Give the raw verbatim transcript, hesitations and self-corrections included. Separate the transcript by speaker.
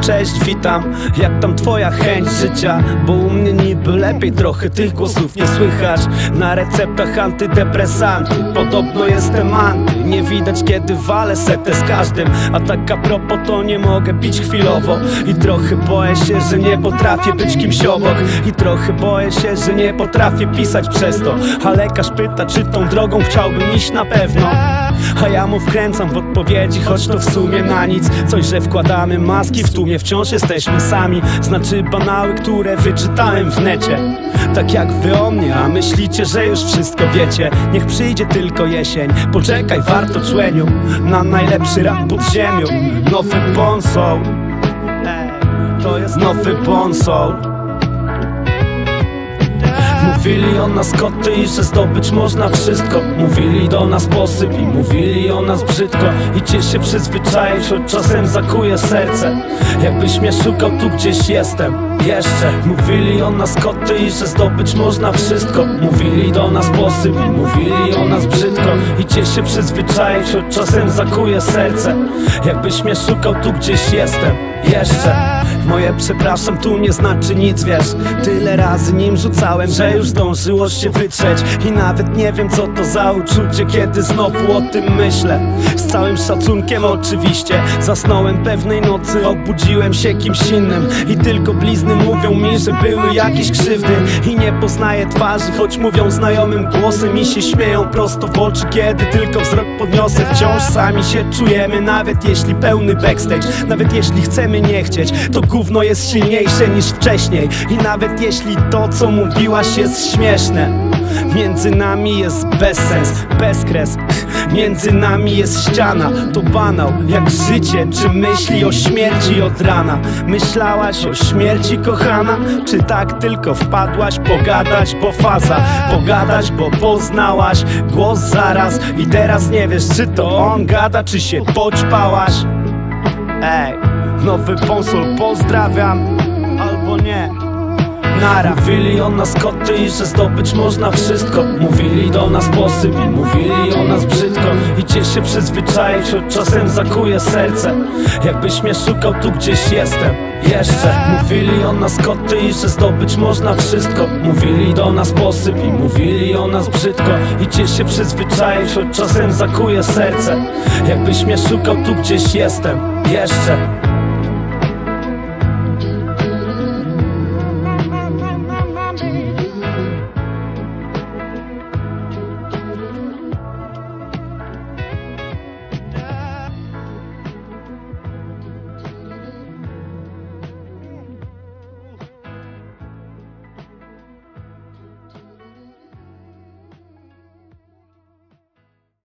Speaker 1: cześć, witam. Jak tam twoja chęć życia? Bo u mnie niby lepiej, trochę tych głosów nie słychać. Na receptach antydepresanty, podobno jestem anty. Nie widać kiedy walę setę z każdym. A tak a propos to nie mogę pić chwilowo. I trochę boję się, że nie potrafię być kimś obok. I trochę boję się, że nie potrafię pisać przez to. A lekarz pyta, czy tą drogą chciałbym iść na pewno. A ja mu wkręcam w odpowiedzi, choć to w sumie na nic. Coś, że wkładamy maski, w tłumie wciąż jesteśmy sami. Znaczy banały, które wyczytałem w necie. Tak jak wy o mnie, a myślicie, że już wszystko wiecie. Niech przyjdzie tylko jesień, poczekaj, warto człeniu na najlepszy rap pod ziemią. Nowy Bon Soul, to jest nowy Bon Soul. Mówili o nas koty i że zdobyć można wszystko. Mówili do nas posyp i mówili o nas brzydko. I cię się przyzwyczaić, choć czasem zakuje serce. Jakbyś mnie szukał, tu gdzieś jestem jeszcze. Mówili o nas koty i że zdobyć można wszystko. Mówili do nas posyp i mówili o nas brzydko. I cię się przyzwyczaić, choć czasem zakuje serce. Jakbyś mnie szukał, tu gdzieś jestem jeszcze. Moje przepraszam tu nie znaczy nic, wiesz. Tyle razy nim rzucałem, że już zdążyło się wytrzeć. I nawet nie wiem co to za uczucie, kiedy znowu o tym myślę. Z całym szacunkiem oczywiście. Zasnąłem pewnej nocy, obudziłem się kimś innym. I tylko blizny mówią mi, że były jakieś krzywdy. I nie poznaję twarzy, choć mówią znajomym głosem. I się śmieją prosto w oczy, kiedy tylko wzrok podniosę. Wciąż sami się czujemy, nawet jeśli pełny backstage. Nawet jeśli chcemy nie chcieć, to gówno jest silniejsze niż wcześniej. I nawet jeśli to co mówiłaś jest śmieszne, między nami jest bezsens, bezkres. Między nami jest ściana, to banał jak życie. Czy myśli o śmierci od rana? Myślałaś o śmierci, kochana? Czy tak tylko wpadłaś pogadać, bo faza? Pogadać, bo poznałaś głos zaraz. I teraz nie wiesz, czy to on gada, czy się poćpałaś. Ej, nowy Bon Soul, pozdrawiam, albo nie. Nara. Mówili o nas koty i że zdobyć można wszystko. Mówili do nas posyp i mówili o nas brzydko. I cię się przyzwyczaić, choć czasem zakuje serce. Jakbyś mnie szukał, tu gdzieś jestem jeszcze. Mówili o nas koty i że zdobyć można wszystko. Mówili do nas posyp i mówili o nas brzydko. I cię się przyzwyczaić, choć czasem zakuje serce. Jakbyś mnie szukał, tu gdzieś jestem jeszcze.